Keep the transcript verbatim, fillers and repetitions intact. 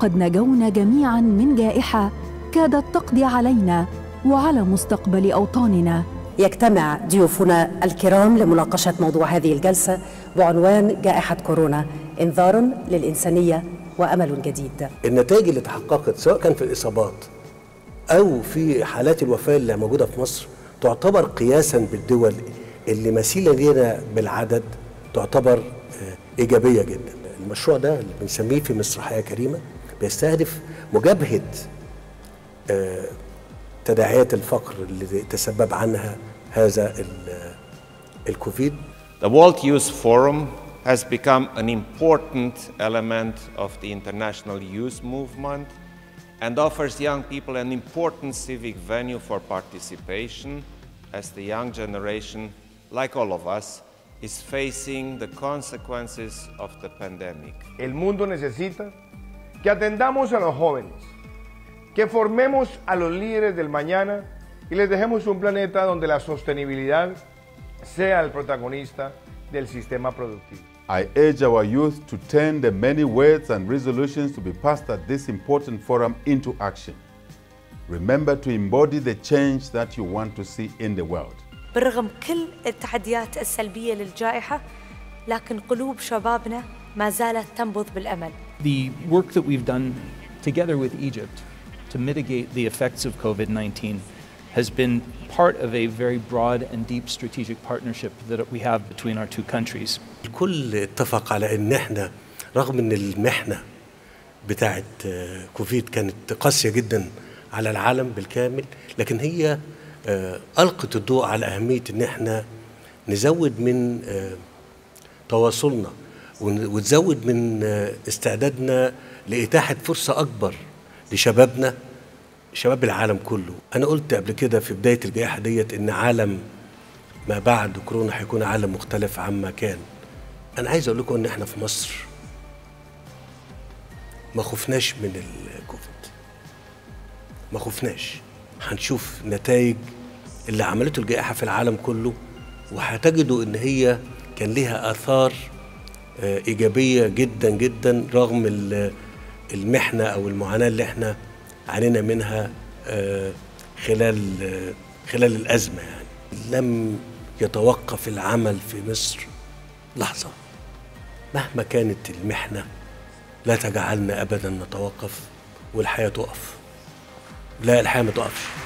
لقد نجونا جميعاً من جائحة كادت تقضي علينا وعلى مستقبل أوطاننا. يجتمع ضيوفنا الكرام لمناقشة موضوع هذه الجلسة بعنوان جائحة كورونا، إنذار للإنسانية وأمل جديد. النتائج اللي تحققت سواء كان في الإصابات أو في حالات الوفاة اللي موجودة في مصر تعتبر قياساً بالدول اللي مثيلة لنا بالعدد تعتبر إيجابية جداً. المشروع ده اللي بنسميه في مصر حياة كريمة بيستهدف مجابهة تداعيات الفقر اللي تسبب عنها هذا الكوفيد. The World Youth Forum has become an important element of the international youth movement and offers young people an important civic venue for participation as the young generation, like all of us, is facing the consequences of the pandemic. El mundo necesita que atendamos a los jóvenes, que formemos a los líderes del mañana y les dejemos un planeta donde la sostenibilidad sea el protagonista del sistema productivo. I urge our youth to turn the many words and resolutions to be passed at this important forum into action. Remember to embody the change that you want to see in the world. بالرغم كل التحديات السلبية للجائحة، لكن قلوب شبابنا ما زالت تنبض بالأمل. The work that we've done together with Egypt to mitigate the effects of COVID nineteen has been part of a very broad and deep strategic partnership that we have between our two countries. الكل اتفق على ان احنا رغم ان المحنة بتاعت كوفيد كانت قاسية جدا على العالم بالكامل، لكن هي ألقت الضوء على أهمية ان احنا نزود من تواصلنا وتزود من استعدادنا لإتاحة فرصة أكبر لشبابنا، شباب العالم كله. أنا قلت قبل كده في بداية الجائحة ديت إن عالم ما بعد كورونا هيكون عالم مختلف عما كان. أنا عايز أقول لكم إن إحنا في مصر ما خفناش من الكوفيد، ما خفناش. هنشوف نتائج اللي عملته الجائحة في العالم كله، وهتجدوا إن هي كان لها آثار إيجابية جدا جدا رغم المحنة أو المعاناة اللي إحنا عانينا منها خلال خلال الأزمة. يعني لم يتوقف العمل في مصر لحظة، مهما كانت المحنة لا تجعلنا أبدا نتوقف والحياة تقف. لا، الحياة ما تقفش.